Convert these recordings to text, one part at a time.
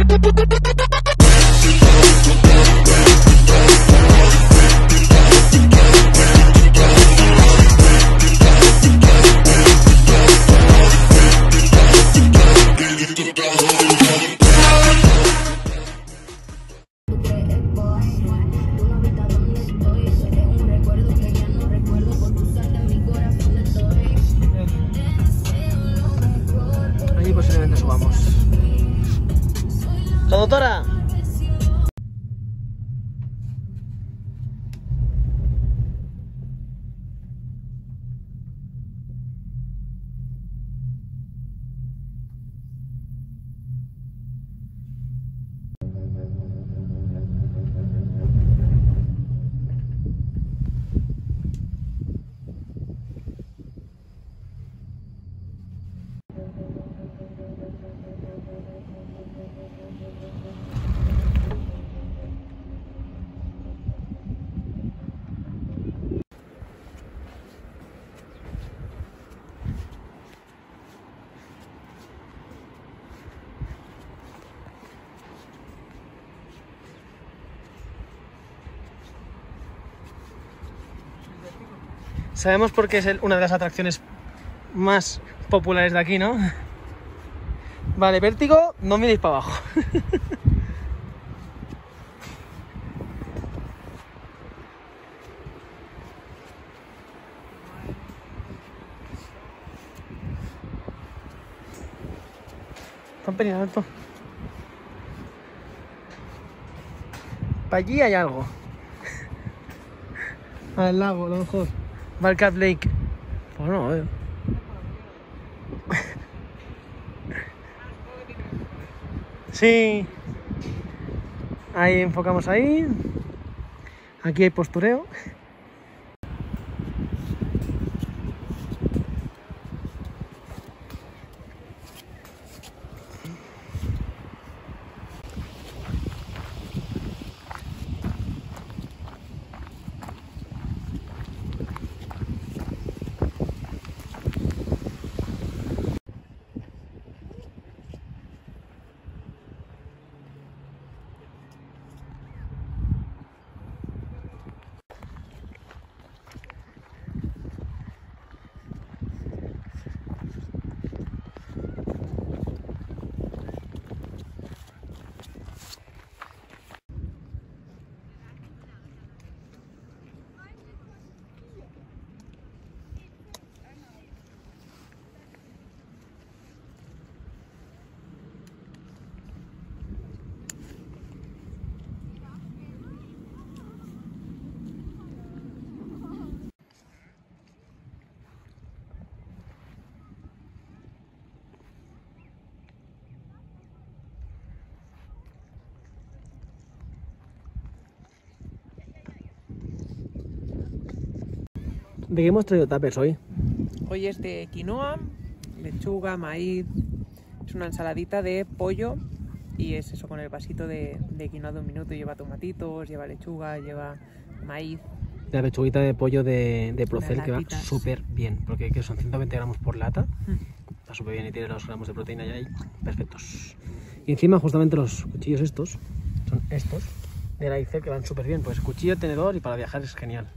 Ahí posiblemente subamos. ¡La doctora! Sabemos por qué es una de las atracciones más populares de aquí, ¿no? Vale, vértigo, no miréis para abajo. Está un pelín alto. Para allí hay algo. Al lago, a lo mejor. Valcap Lake. Pues no, Sí. Ahí enfocamos ahí. Aquí hay postureo. ¿De qué hemos traído tuppers hoy? Hoy es de quinoa, lechuga, maíz. Es una ensaladita de pollo y es eso con el vasito de quinoa de un minuto. Lleva tomatitos, lleva lechuga, lleva maíz. La pechuguita de pollo de Procel que va súper bien, porque que son 120 gramos por lata. Está súper bien y tiene los gramos de proteína ya ahí perfectos. Y encima justamente los cuchillos estos, son estos, de la ICER que van súper bien. Pues cuchillo, tenedor y para viajar es genial.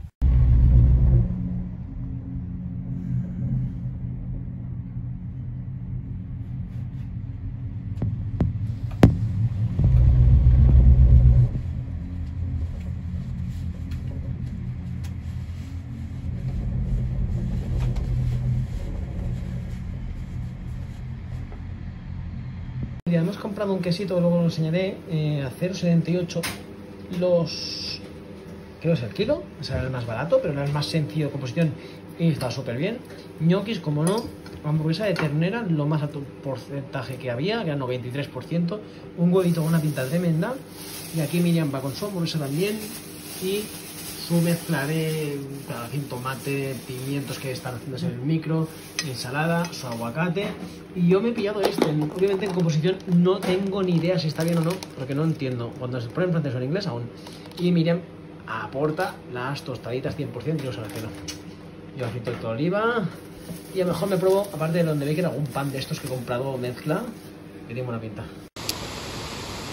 Hemos comprado un quesito, luego lo enseñaré, a 0,78 los... creo que es el kilo, es el más barato, pero no es más sencillo de composición y está súper bien. Ñoquis, como no, hamburguesa de ternera, lo más alto porcentaje que había, que era 93%, un huevito con una pinta tremenda, y aquí Miriam va con su hamburguesa también, y su mezcla de tomate, pimientos que están haciéndose en el micro, ensalada, su aguacate, y yo me he pillado este. Obviamente en composición no tengo ni idea si está bien o no, porque no entiendo cuando se pone en francés o en inglés aún. Y Miriam aporta las tostaditas 100%, yo sé que no. Yo aceite de oliva y a lo mejor me pruebo, aparte de donde bacon, algún pan de estos que he comprado mezcla, que tiene buena pinta.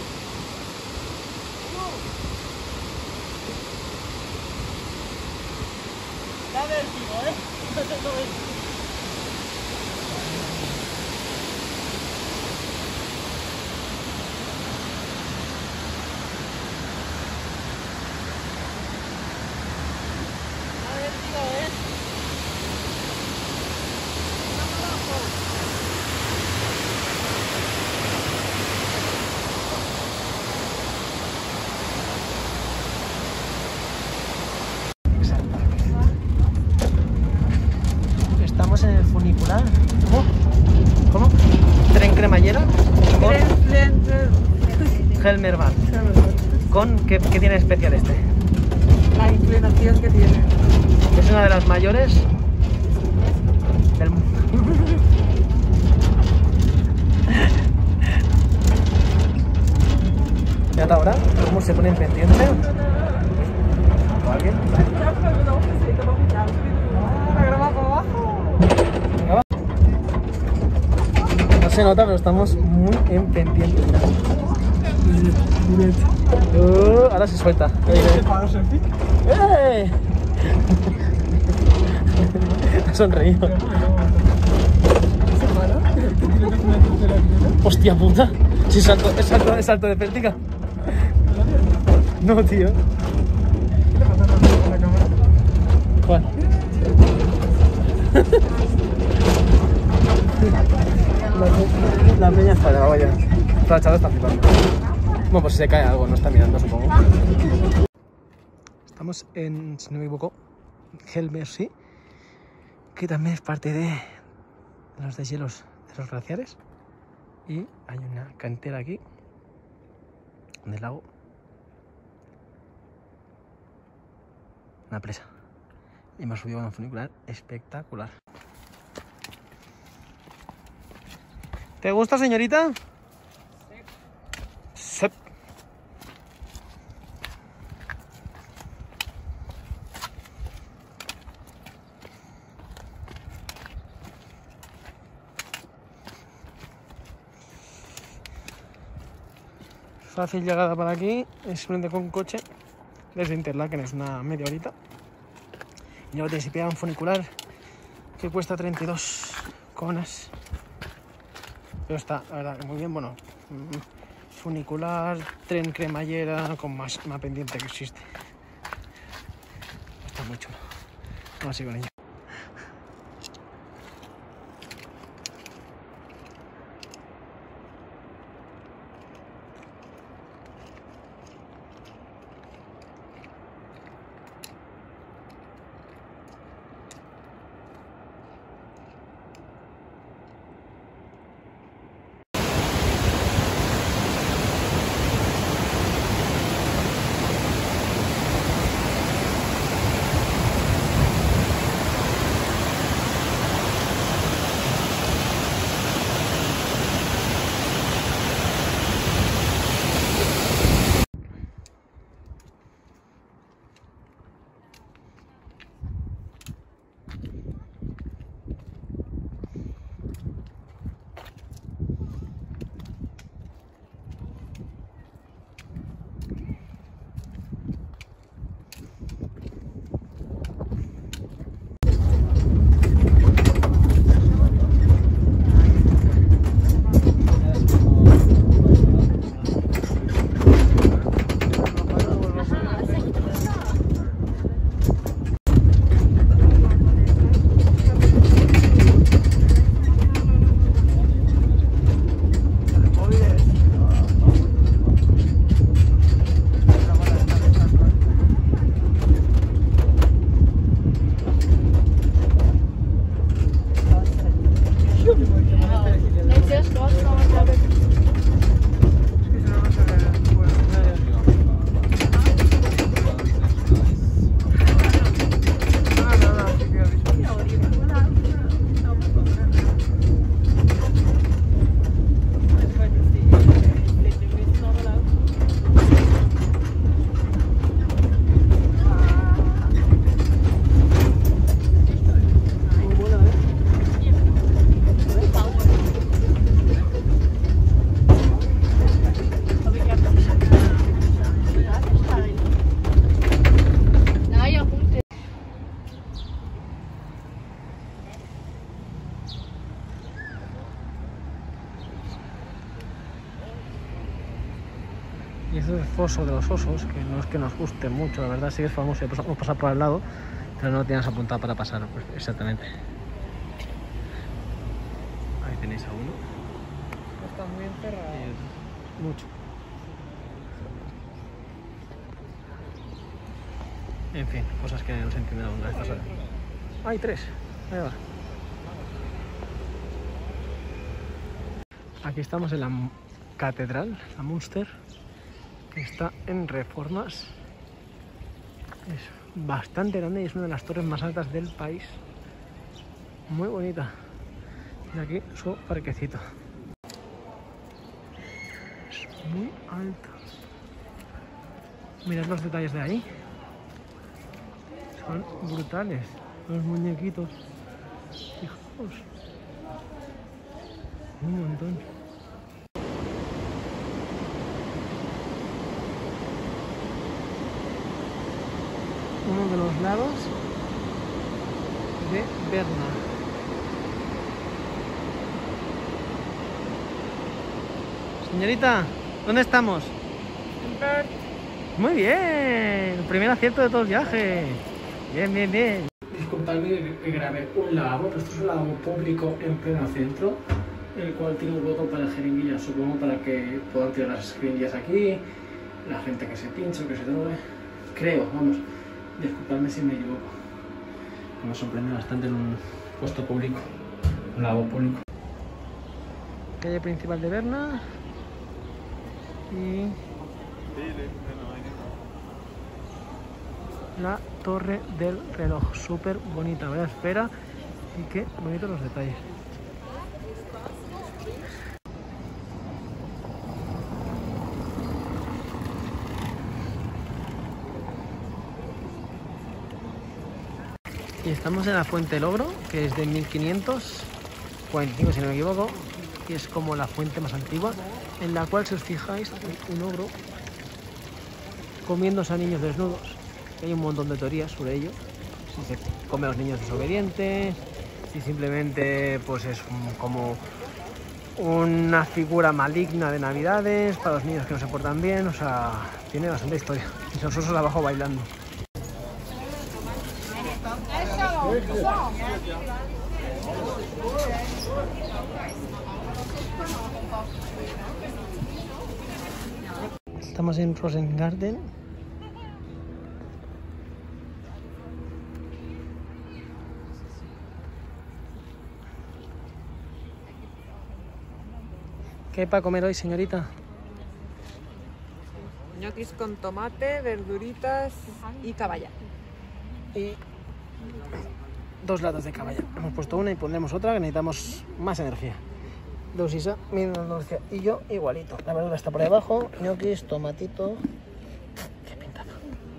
Da vértigo, ¿eh? Estamos en el funicular. ¿Cómo? Tren cremallera con Helmervan. ¿Qué tiene especial este? La inclinación que tiene. Es una de las mayores del mundo. ¿Y hasta ahora? ¿Cómo se pone en pendiente? ¿O alguien? Venga, va. No se nota, pero estamos muy en pendiente. Ahora se suelta. ¡Eh! Ha sonreído. Hostia puta. Si salto, es salto de pértiga. No, tío. ¿Cuál? La peña está de la valla. El chaval está flipando. Bueno, pues si se cae algo, no está mirando, supongo. Estamos en, si no me equivoco, Helmersí, que también es parte de los deshielos de los glaciares. Y hay una cantera aquí del lago. Una presa. Y hemos subido con un funicular espectacular. ¿Te gusta, señorita? Sí. Sí. Fácil llegada para aquí, es simplemente con coche desde Interlaken, es una media horita. Y luego tienes que pillar un funicular que cuesta 32 conas. Pero está, la verdad, muy bien. Bueno, funicular, tren cremallera, con más pendiente que existe. Está muy chulo. Vamos a ir con ello. Y este es el foso de los osos, que no es que nos guste mucho, la verdad sí que es famoso, hemos pasado por el lado, pero no lo tienes apuntado para pasar, pues exactamente. Ahí tenéis a uno. Está muy enterrado. Mucho. En fin, cosas que no se entienden aún a estas horas. Hay 3. Ahí va. Aquí estamos en la catedral, la Münster, que está en reformas. Es bastante grande y es una de las torres más altas del país. Muy bonita. Y aquí su parquecito. Es muy alta. Mirad los detalles de ahí. Son brutales. Los muñequitos. Fijaos. Un montón. Uno de los lados de Berna. Señorita, ¿dónde estamos? En Perth. Muy bien, primer acierto de todo el viaje. Bien, bien, bien. Disculpadme que grabé un lavabo, pero esto es un lavabo público en pleno centro, el cual tiene un hueco para jeringuillas, supongo para que puedan tirar las jeringuillas aquí, la gente que se pincha o que se drogue. Creo, vamos. Disculpadme si me equivoco. Me sorprende bastante en un puesto público, un lavabo público. Calle principal de Berna. Y la torre del reloj, súper bonita, vaya esfera y qué bonitos los detalles. Y estamos en la Fuente Logro, que es de 1545 si no me equivoco, y es como la fuente más antigua, en la cual, si os fijáis, hay un ogro comiéndose a niños desnudos. Hay un montón de teorías sobre ello, si se come a los niños desobedientes, si simplemente pues es como una figura maligna de Navidades para los niños que no se portan bien, o sea, tiene bastante historia. Y los osos abajo bailando. Estamos en Rosengarten. ¿Qué hay para comer hoy, señorita? Ñoquis con tomate, verduritas y caballa. Y 2 latas de caballa. Hemos puesto una y pondremos otra, que necesitamos más energía. Isa, misma energía. Y yo igualito. La verdura está por ahí abajo. Ñoquis, tomatito. Qué pintazo.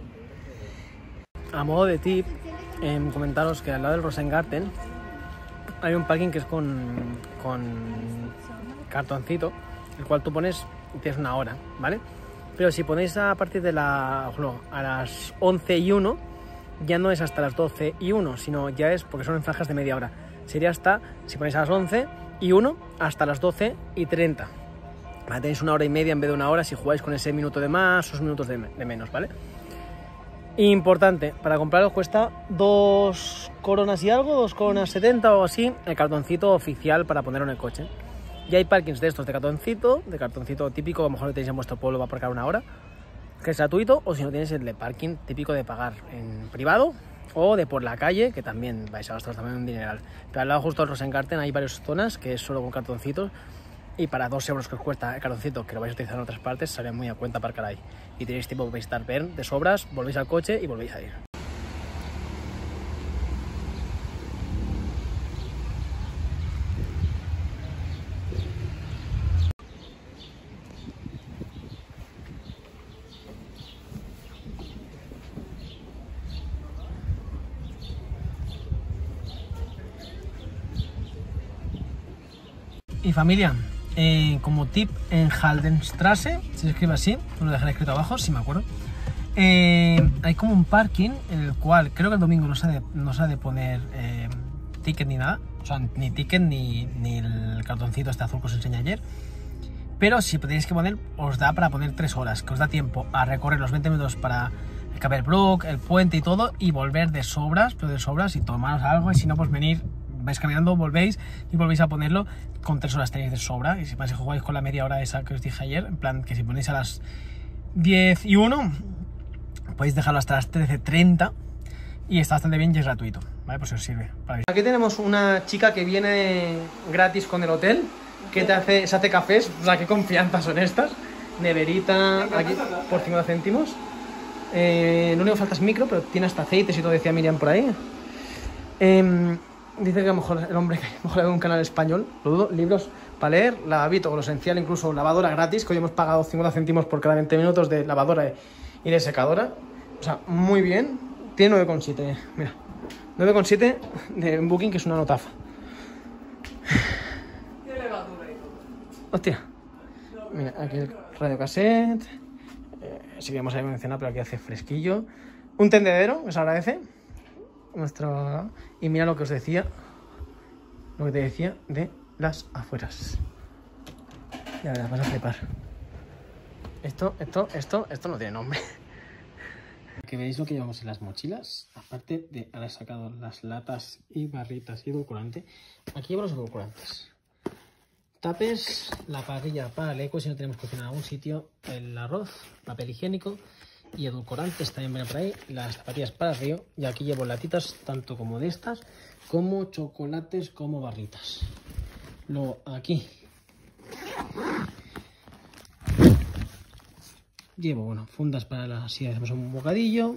A modo de tip, comentaros que al lado del Rosengarten hay un parking que es con cartoncito, el cual tú pones y tienes una hora, ¿vale? Pero si ponéis a partir de a las 11:01, ya no es hasta las 12:01, sino ya es porque son en franjas de media hora. Sería hasta, si ponéis a las 11:01, hasta las 12:30. ¿Vale? Tenéis una hora y media en vez de una hora si jugáis con ese minuto de más o esos minutos de menos, ¿vale? Importante, para comprarlo cuesta 2 coronas y algo, 2 coronas 70 o así, el cartoncito oficial para ponerlo en el coche. Y hay parkings de estos de cartoncito típico, a lo mejor lo tenéis en vuestro pueblo, va a aparcar una hora, que es gratuito, o si no tienes el de parking típico de pagar en privado o de por la calle, que también vais a gastar también un dineral. Pero al lado justo del Rosengarten hay varias zonas que es solo con cartoncitos, y para 2 euros que os cuesta el cartoncito, que lo vais a utilizar en otras partes, sale muy a cuenta aparcar ahí. Y tenéis tiempo para visitar Bern de sobras, volvéis al coche y volvéis a ir. Y familia, como tip, en Haldenstrasse, se escribe así, os lo dejaré escrito abajo si me acuerdo, hay como un parking en el cual creo que el domingo no se ha de poner ticket ni nada, o sea, ni ticket ni el cartoncito este azul que os enseñé ayer, pero si tenéis que poner, os da para poner 3 horas, que os da tiempo a recorrer los 20 minutos para el Caber Brook, el puente y todo, y volver de sobras, pero de sobras, y tomaros algo, y si no, pues venir, vais caminando, volvéis y volvéis a ponerlo, con 3 horas tenéis de sobra, y si más jugáis con la media hora esa que os dije ayer, en plan que si ponéis a las 10 y 1, podéis dejarlo hasta las 13:30, y está bastante bien y es gratuito, ¿vale? Pues si os sirve. Aquí tenemos una chica que viene gratis con el hotel, que se hace cafés, o sea, qué confianza son estas. Neverita, aquí por 50 céntimos. Lo único que falta es micro, pero tiene hasta aceites y todo, decía Miriam por ahí. Dice que a lo mejor el hombre, que a lo mejor hay un canal español, lo dudo, libros para leer, lavabito, lo esencial, incluso lavadora gratis, que hoy hemos pagado 50 céntimos por cada 20 minutos de lavadora y de secadora. O sea, muy bien. Tiene 9,7, mira. 9,7 de Booking, que es una notaza. Hostia. Mira, aquí el radiocassette. Sí que hemos mencionado, pero aquí hace fresquillo. Un tendedero, que se agradece. Y mira lo que os decía. Lo que te decía de las afueras. Ya verás, vas a flipar. Esto no tiene nombre. Que veis lo que llevamos en las mochilas. Aparte de haber sacado las latas y barritas y edulcorante, aquí llevo los edulcorantes. Tapes, la parrilla para el eco si no tenemos que cocinar en algún sitio, el arroz, papel higiénico y edulcorantes también vienen por ahí, las zapatillas para el río, y aquí llevo latitas tanto como de estas, como chocolates, como barritas. Luego aquí llevo, bueno, fundas para si hacemos un bocadillo,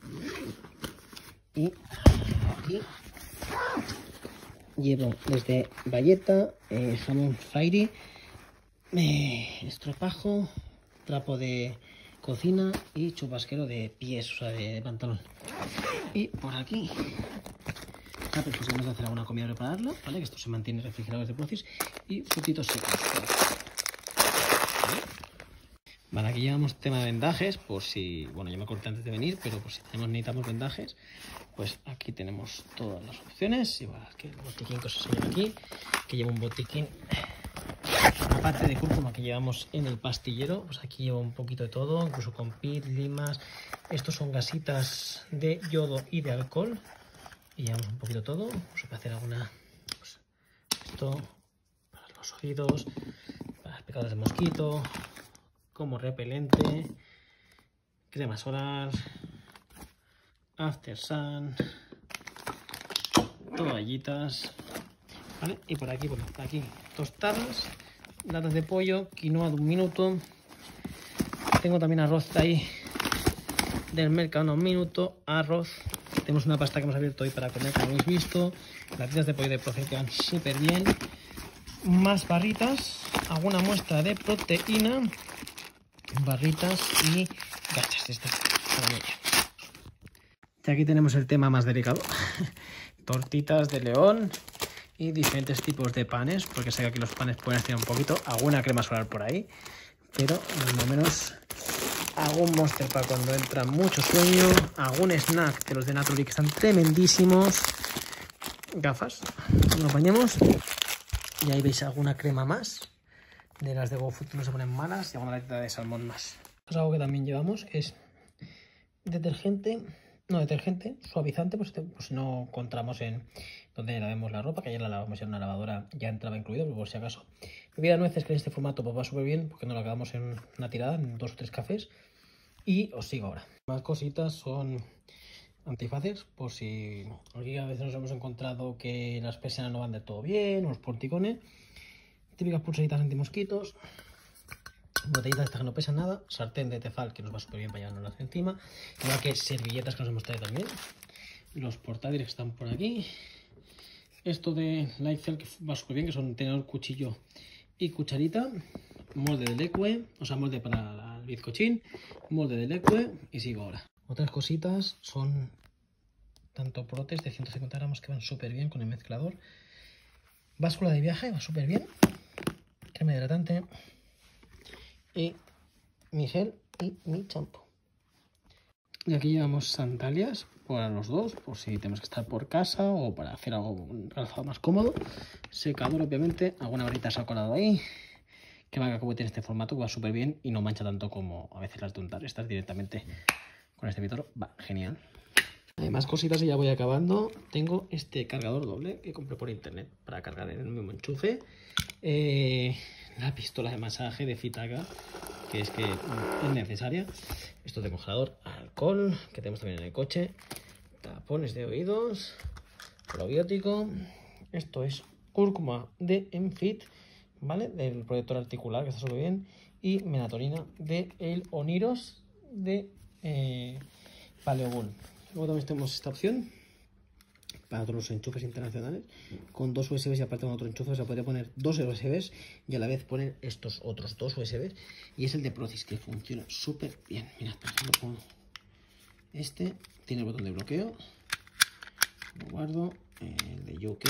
y aquí llevo desde bayeta, jamón fairy, estropajo, trapo de cocina y chubasquero de pies, o sea, de pantalón. Y por aquí, pues si vamos a hacer alguna comida, prepararlo, ¿vale? Que esto se mantiene refrigerado desde Procis, y frutitos secos. Vale, aquí llevamos tema de vendajes, por si, bueno, yo me corté antes de venir, pero por si necesitamos vendajes, pues aquí tenemos todas las opciones. Y bueno, que el botiquín que os enseño aquí, que llevo un botiquín, aparte de cúrcuma que llevamos en el pastillero, pues aquí llevo un poquito de todo, incluso con pit, limas. Estos son gasitas de yodo y de alcohol, y llevamos un poquito de todo. Os voy a hacer alguna, pues, esto para los oídos, para las picadas de mosquito, como repelente, crema solar, after sun, toallitas, ¿vale? Y por aquí, bueno, aquí tostadas, latas de pollo, quinoa de 1 minuto. Tengo también arroz ahí del mercado, 1 minuto, arroz. Tenemos una pasta que hemos abierto hoy para comer, como habéis visto. Latitas de pollo de Procer que van súper bien. Más barritas, alguna muestra de proteína, barritas y gachas de estas para niños. Y aquí tenemos el tema más delicado. Tortitas de león y diferentes tipos de panes, porque sé que aquí los panes pueden hacer un poquito, alguna crema solar por ahí, pero al menos algún Monster para cuando entra mucho sueño, algún snack de los de Naturally que están tremendísimos, gafas, nos bañamos, y ahí veis alguna crema más de las de GoFood que no se ponen malas, y alguna latita de salmón más. Pues algo que también llevamos es detergente, suavizante, pues si no encontramos en donde lavemos la ropa, que ayer la lavamos en una lavadora, ya entraba incluido, pero por si acaso. Bebida de nueces, que en este formato pues va súper bien, porque no lo acabamos en una tirada, en 2 o 3 cafés. Y os sigo ahora. Más cositas son antifaces, por si aquí a veces nos hemos encontrado que las persianas no van de todo bien, unos porticones. Típicas pulseritas antimosquitos, botellitas estas que no pesan nada, sartén de tefal que nos va súper bien para llevarnos encima, igual que servilletas que nos hemos traído también, los portátiles que están por aquí, esto de Lightcell que va súper bien, que son tenedor, cuchillo y cucharita, molde de leque, o sea, molde para el bizcochín, molde de leque, y sigo ahora. Otras cositas son tanto protes de 150 gramos que van súper bien con el mezclador, báscula de viaje, va súper bien, crema hidratante y mi gel y mi champú. Y aquí llevamos sandalias para los dos, por si tenemos que estar por casa o para hacer algo, un calzado más cómodo. Secador, obviamente, alguna varita se ha colado ahí. que tiene este formato, que va súper bien y no mancha tanto como a veces las de untar. Estas directamente con este Vitor va genial. Hay más cositas y ya voy acabando. Tengo este cargador doble que compré por internet para cargar en el mismo enchufe. La pistola de masaje de Fitaga, que es necesaria. Esto de congelador, alcohol, que tenemos también en el coche. Tapones de oídos, probiótico. Esto es cúrcuma de Enfit, ¿vale? Del protector articular, que está súper bien. Y melatonina de el Oniros de Paleobull. Luego también tenemos esta opción para todos los enchufes internacionales, con 2 USBs y aparte con otro enchufe. O sea, podría poner 2 USBs y a la vez poner estos otros 2 USBs. Y es el de Procis, que funciona súper bien. Mirad, por ejemplo, con este tiene el botón de bloqueo. Lo guardo. El de UK.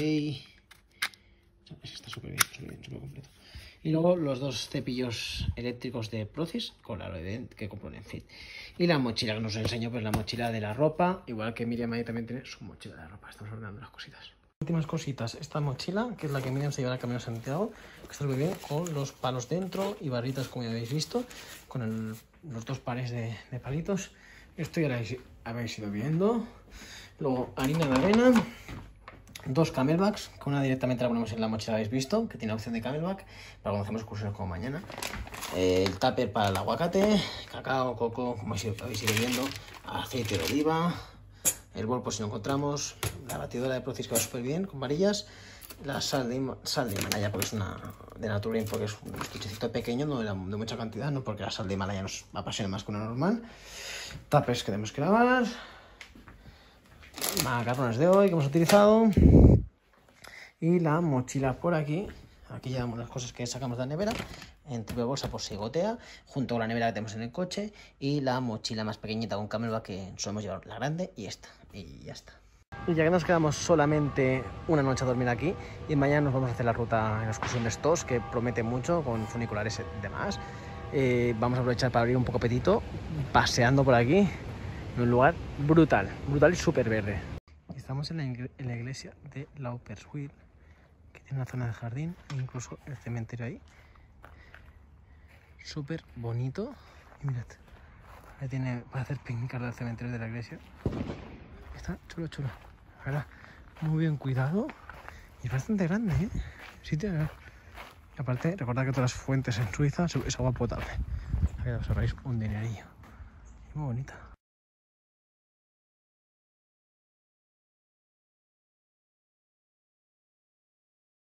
Está súper bien, súper completo. Y luego los 2 cepillos eléctricos de Procis con la Aerodent que compró en Enfit. Y la mochila que nos enseño, pues la mochila de la ropa. Igual que Miriam ahí también tiene su mochila de la ropa. Estamos ordenando las cositas. Últimas cositas. Esta mochila, que es la que Miriam se lleva al Camino de Santiago, que está muy bien, con los palos dentro y barritas, como ya habéis visto, con los 2 pares de palitos. Esto ya lo habéis ido viendo. Luego harina de avena. 2 camelbacks, con una directamente la ponemos en la mochila, habéis visto, que tiene opción de camelback para cuando hacemos excursiones como mañana. El tupper para el aguacate, cacao, coco, como habéis ido viendo, aceite de oliva, el bol por si no encontramos, la batidora de Procis que va súper bien, con varillas, la sal de Himalaya, porque es una de Naturine, porque es un estuchecito pequeño, no de mucha cantidad, no porque la sal de Himalaya nos apasiona más que una normal. Tuppers que tenemos que lavar. Macarrones de hoy que hemos utilizado. Y la mochila por aquí. Aquí llevamos las cosas que sacamos de la nevera en triple bolsa por si gotea, junto con la nevera que tenemos en el coche. Y la mochila más pequeñita con camelback, que solemos llevar la grande y esta. Y ya está. Y ya que nos quedamos solamente una noche a dormir aquí, y mañana nos vamos a hacer la ruta en la excursión de Stós, que promete mucho, con funiculares y demás. Vamos a aprovechar para abrir un poco apetito paseando por aquí. En un lugar brutal y súper verde. Estamos en la iglesia de Lauperswil, que tiene una zona de jardín e incluso el cementerio ahí. Súper bonito. Y mirad, ahí tiene para hacer picnicas del cementerio de la iglesia. Está chulo. La verdad, muy bien cuidado y es bastante grande, ¿eh? Sitio. Y aparte, recordad que todas las fuentes en Suiza es agua potable. Aquí os ahorráis un dinerillo. Muy bonita.